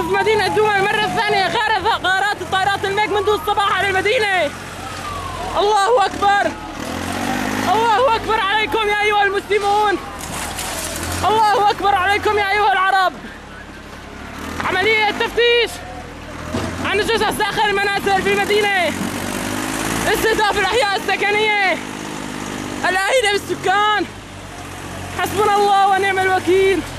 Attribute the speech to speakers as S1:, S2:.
S1: قصف مدينة دوما المرة الثانية. غارات الطائرات الميج منذ الصباح على المدينة. الله أكبر، الله أكبر عليكم يا أيها المسلمون، الله أكبر عليكم يا أيها العرب. عملية تفتيش عن الجثث داخل المنازل في المدينة، استهداف الأحياء السكنية الأهلة بالسكان. حسبنا الله ونعم الوكيل.